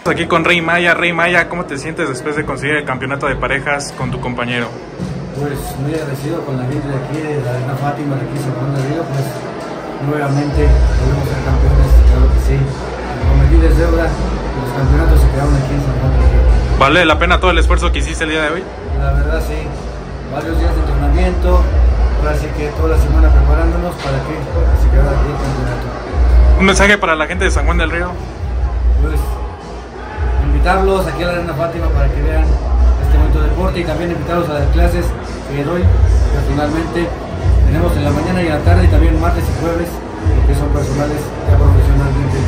Aquí con Rey Maya. Rey Maya, ¿cómo te sientes después de conseguir el campeonato de parejas con tu compañero? Pues muy agradecido con la gente de aquí, de la Arena Fátima, de aquí San Juan del Río, pues nuevamente volvemos a ser campeones, claro que sí. Como aquí de deuda, los campeonatos se quedaron aquí en San Juan del Río. ¿Vale la pena todo el esfuerzo que hiciste el día de hoy? La verdad sí, varios días de entrenamiento, ahora sí que toda la semana preparándonos para que se quedara aquí el campeonato. ¿Un mensaje para la gente de San Juan del Río? Pues invitarlos aquí a la Arena Fátima para que vean este bonito deporte y también invitarlos a las clases que doy personalmente. Tenemos en la mañana y en la tarde y también martes y jueves, que son personales ya profesionalmente.